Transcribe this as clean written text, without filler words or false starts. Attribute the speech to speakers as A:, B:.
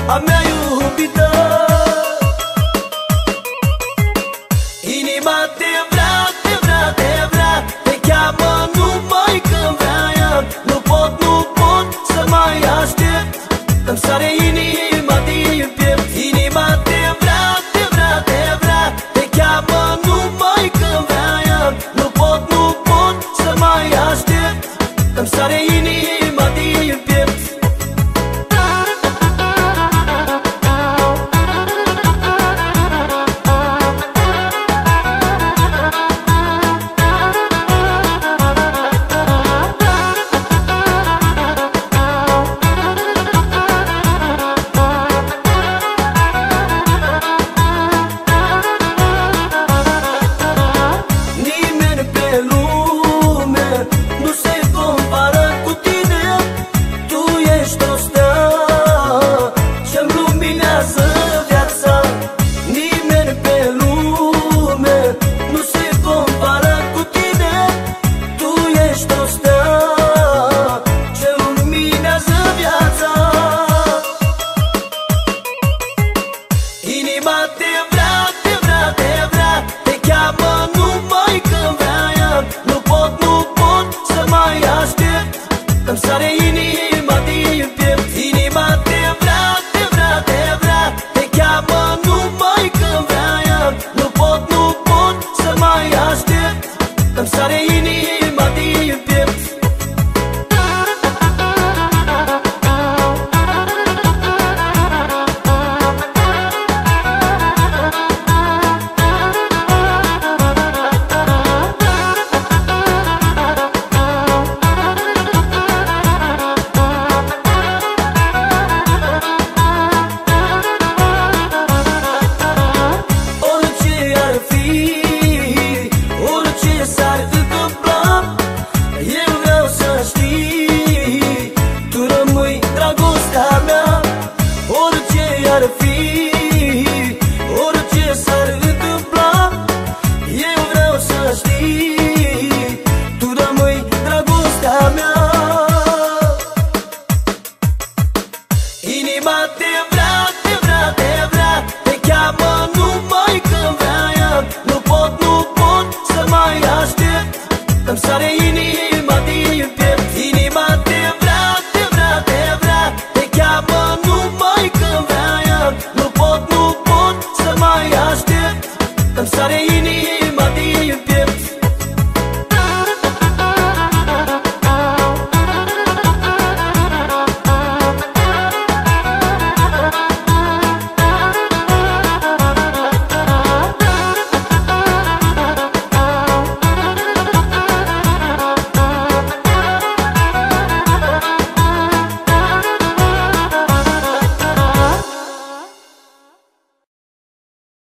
A: a mea iubită. Inima te vrea, te vrea, te vrea, te cheamă numai când vrea ea. Nu pot să mai aștept, îmi sare inima din piept. Inima te vrea, te vrea, te vrea, te cheamă numai când vrea ea. Nu pot să mai aștept, îmi sare inima din piept. Inima te vrea, te vrea, te vrea, te cheamă numai când vrea ea. Nu pot să mai aștept, îmi sare inima din piept. Inima te vrea, te vrea, te vrea, te cheamă numai când vrea ea. Nu pot să mai aștept, îmi sare inima din piept. Orice s-ar întâmpla, eu vreau să știi, tu rămâi dragostea mea. Inima te vrea, te vrea, te vrea, te cheamă numai când vrea ea. Nu pot să mai aștept, îmi sare